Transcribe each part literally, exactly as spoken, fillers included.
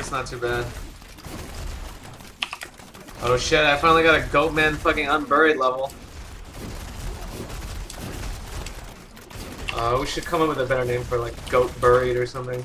That's not too bad. Oh shit, I finally got a Goatman fucking unburied level. Uh, we should come up with a better name for like Goat Buried or something.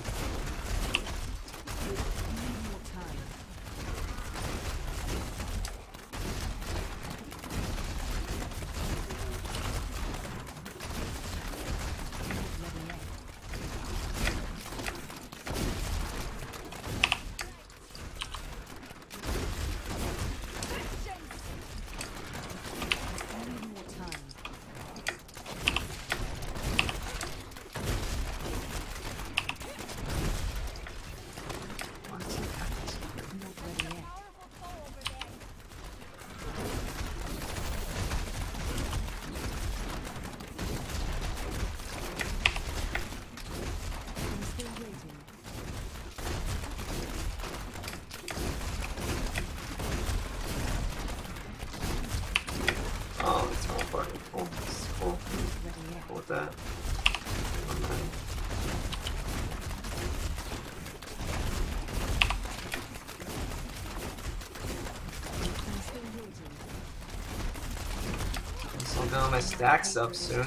Now my stack's up soon.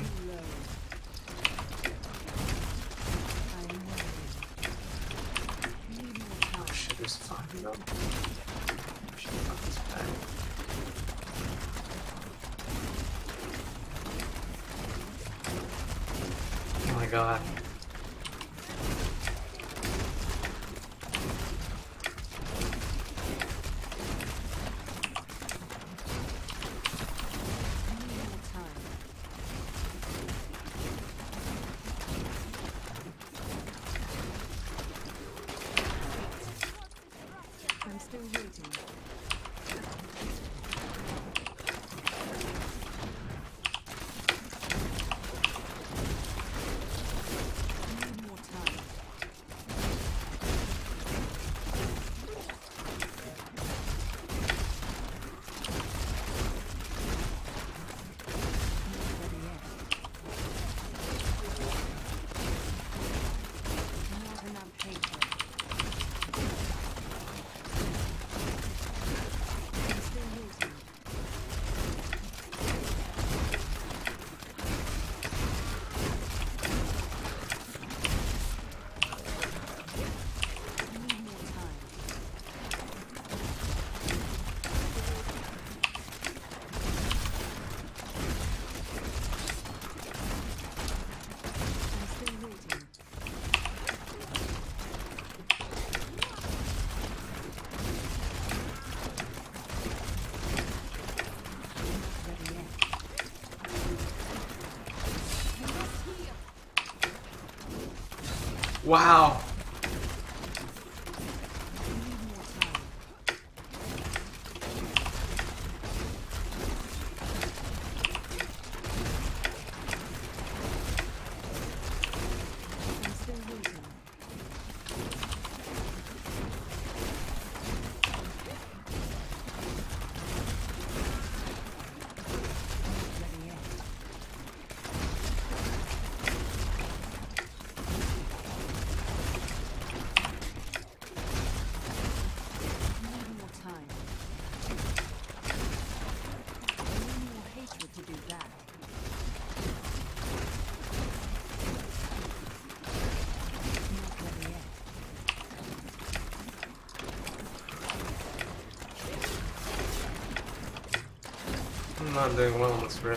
Oh shit, there's five of them. Shit, fuck this bag. Oh my god. Wow. I'm not doing well on this rip.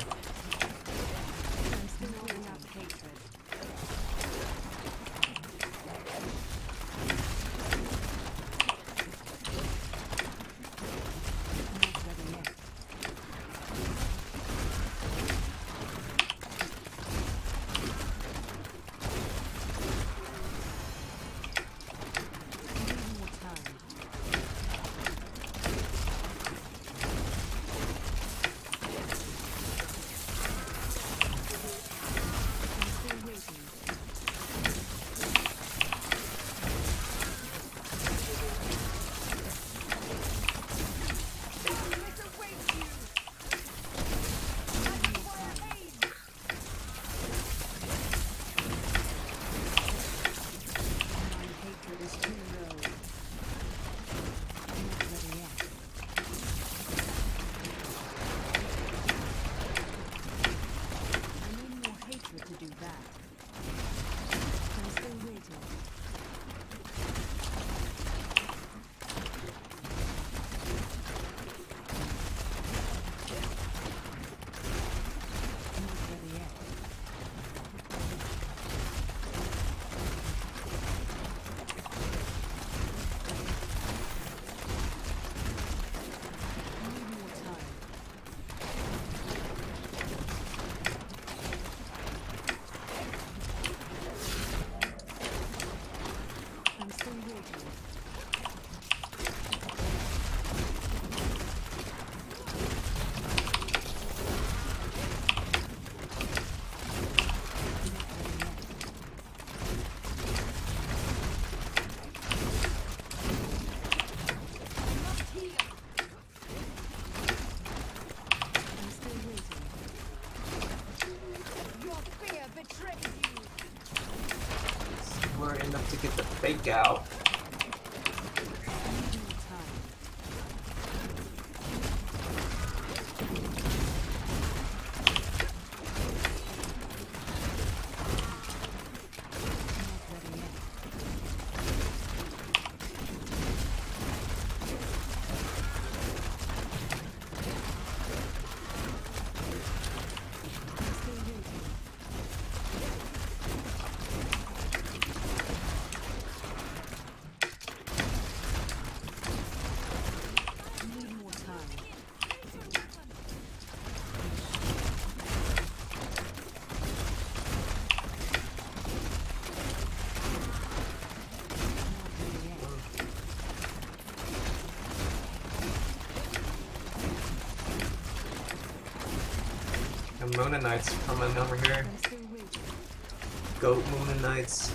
fake out. Moon Knights coming over here. Goat Moon Knights.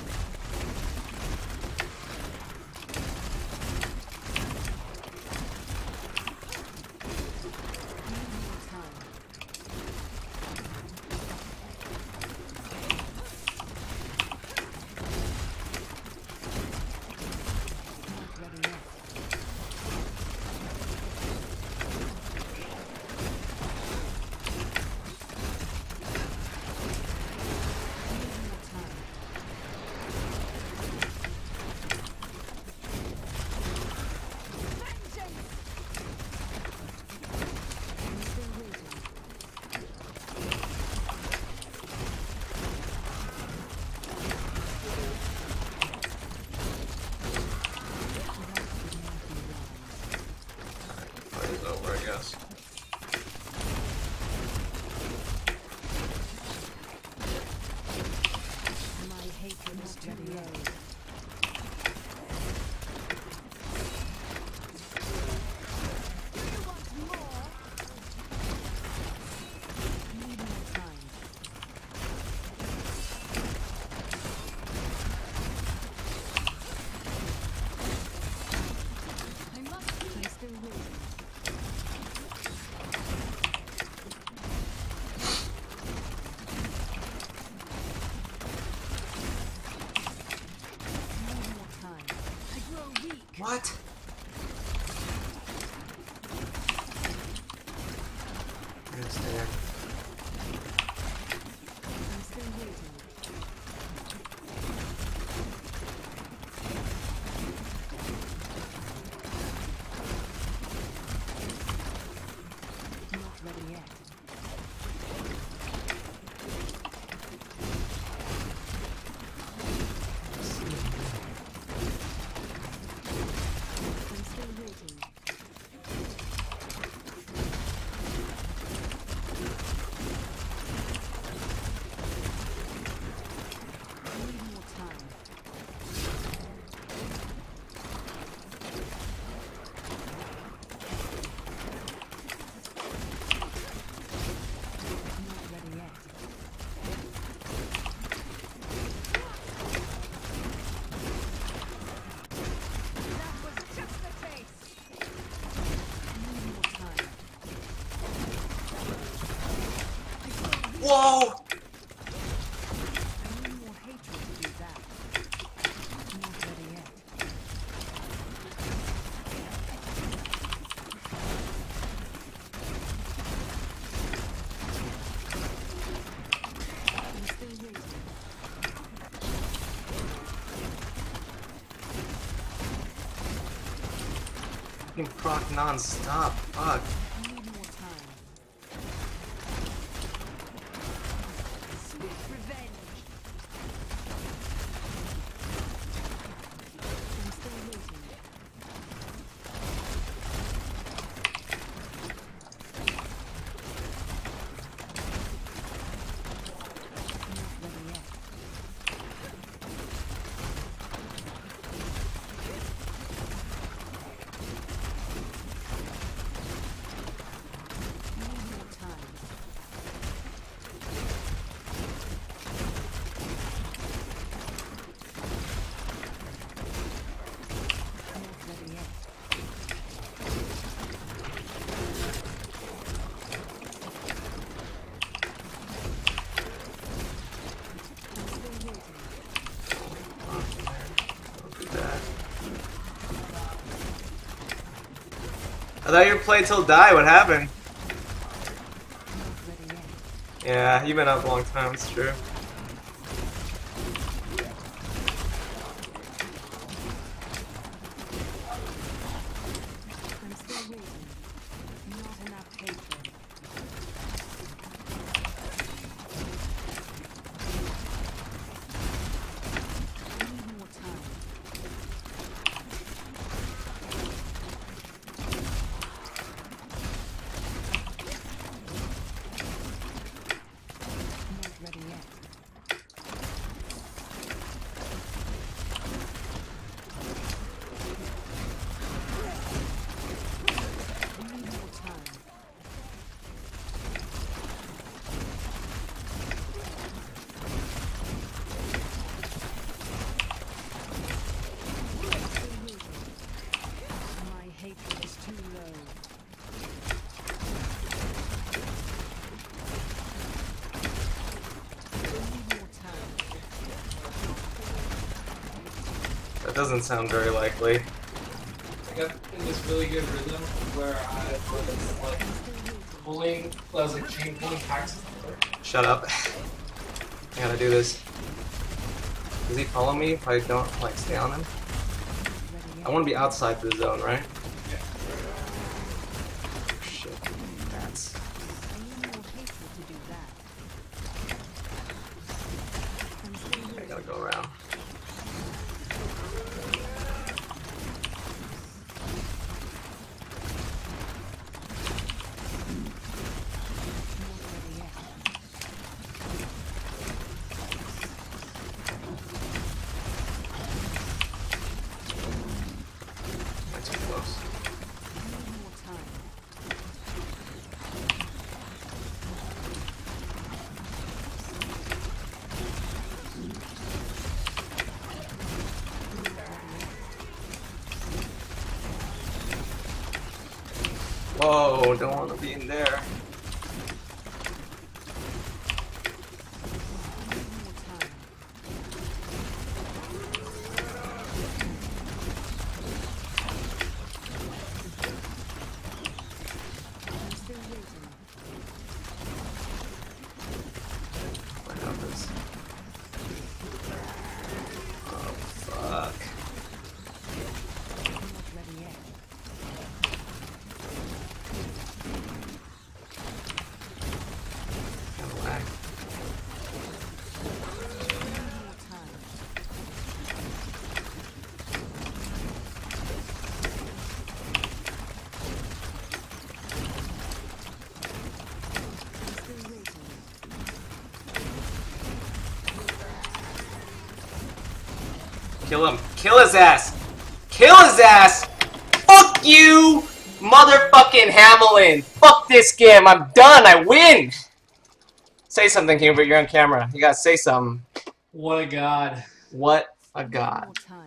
What? It's there. I'm still waiting. Not ready yet. Whoa! I need more hatred to do that. Not ready yet. I'm still waiting. Fucking proc non-stop. Fuck. I need more time. Sweet revenge. I'm still waiting. Not ready yet. thought you played till die. What happened? Not ready yet. Yeah, you've been up a long time. It's true. I'm still waiting. Not enough hatred. I need more time. Not ready yet. I need more time. My hatred is too low. I need more time. That doesn't sound very likely. I got in this really good rhythm where I was like pulling, I was like chain pulling packs. Shut up. I gotta do this. Does he follow me if I don't like stay on him? I want to be outside the zone, right? Yeah. Oh, shit. That's. I need more hatred to do that. I'm still I waiting. gotta go around. Not ready yet. That's too close. I need more time. Whoa, don't want to be in there. I need more time. I'm still waiting. What happens? Oh, fuck. Not ready yet. Kinda lag. I need more time. I'm still waiting. Kill him. Kill his ass. Kill his ass. Fuck you, motherfucking Hamelin. Fuck this game. I'm done. I win. Say something, Hubert. You're on camera. You gotta say something. What a god. What a I need god. more time.